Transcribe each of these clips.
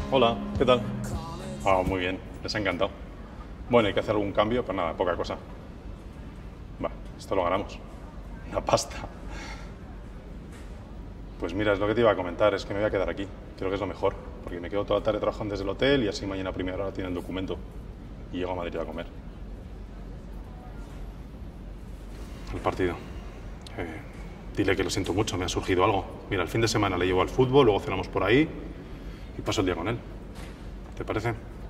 Hola, ¿qué tal? Ah, muy bien, les ha encantado. Bueno, hay que hacer algún cambio, pero nada, poca cosa. Va, esto lo ganamos. Una pasta. Pues mira, es lo que te iba a comentar, es que me voy a quedar aquí. Creo que es lo mejor, porque me quedo toda la tarde trabajando desde el hotel y así mañana a primera hora tienen documento. Y llego a Madrid a comer. El partido. Eh, Dile que lo siento mucho, me ha surgido algo. Mira, el fin de semana le llevo al fútbol, luego cenamos por ahí y paso el día con él. ¿Te parece?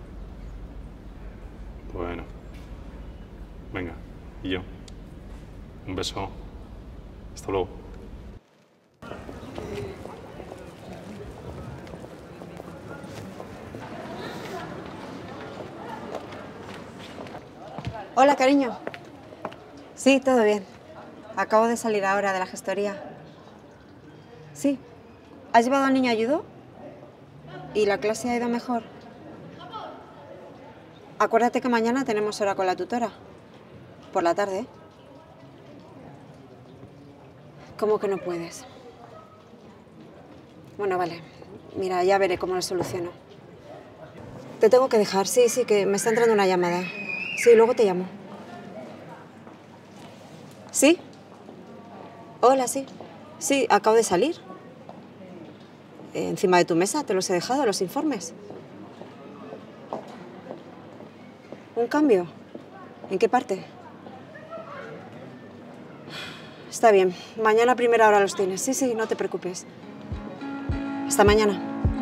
Bueno. Venga, y yo. Un beso. Hasta luego. Hola, cariño. Sí, todo bien. Acabo de salir ahora de la gestoría. Sí. ¿Has llevado al niño a judo? ¿Y la clase ha ido mejor? Acuérdate que mañana tenemos hora con la tutora. Por la tarde. ¿Cómo que no puedes? Bueno, vale. Mira, ya veré cómo lo soluciono. Te tengo que dejar. Sí, sí, que me está entrando una llamada. Sí, luego te llamo. ¿Sí? Hola, sí. Sí, acabo de salir. Encima de tu mesa te los he dejado, los informes. ¿Un cambio? ¿En qué parte? Está bien. Mañana a primera hora los tienes. Sí, sí, no te preocupes. Hasta mañana.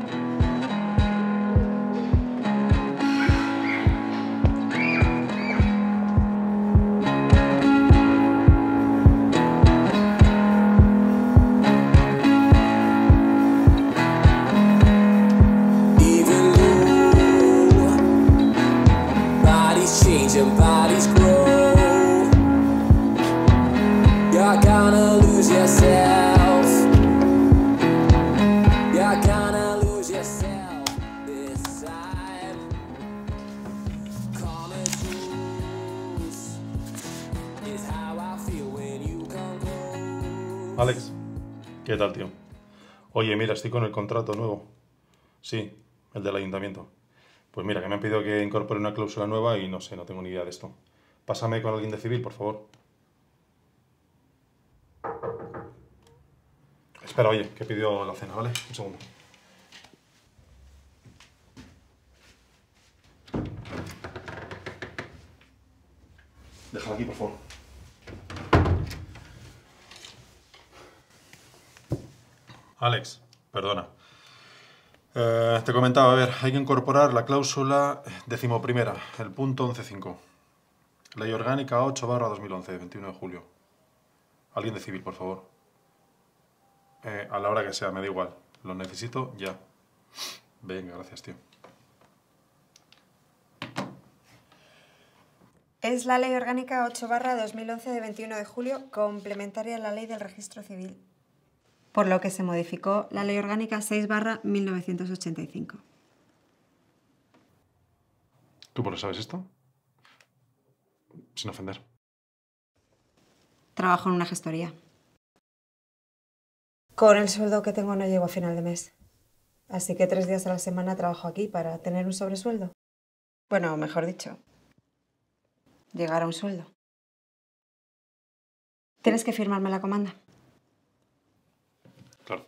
Change and bodies grow. You're gonna lose yourself. You're gonna lose yourself this time. Common truth is how I feel when you come close. Alex, ¿qué tal, tío? Oye, mira, estoy con el contrato nuevo. Sí, el del ayuntamiento. Pues mira, que me han pedido que incorpore una cláusula nueva y no sé, no tengo ni idea de esto. Pásame con alguien de civil, por favor. Espera, oye, que he pedido la cena, ¿vale? Un segundo. Déjala aquí, por favor. Alex, perdona. Te comentaba, a ver, hay que incorporar la cláusula 11ª, el punto 11.5. Ley Orgánica 8/2011, 21 de julio. Alguien de civil, por favor. A la hora que sea, me da igual. Lo necesito ya. Venga, gracias, tío. Es la Ley Orgánica 8/2011 de 21 de julio, complementaria a la Ley del Registro Civil. Por lo que se modificó la Ley Orgánica 6/1985. ¿Tú por qué sabes esto? Sin ofender. Trabajo en una gestoría. Con el sueldo que tengo no llego a final de mes. Así que 3 días a la semana trabajo aquí para tener un sobresueldo. Bueno, mejor dicho, llegar a un sueldo. Tienes que firmarme la comanda. Claro.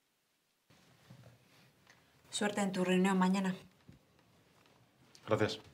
Suerte en tu reunión mañana. Gracias.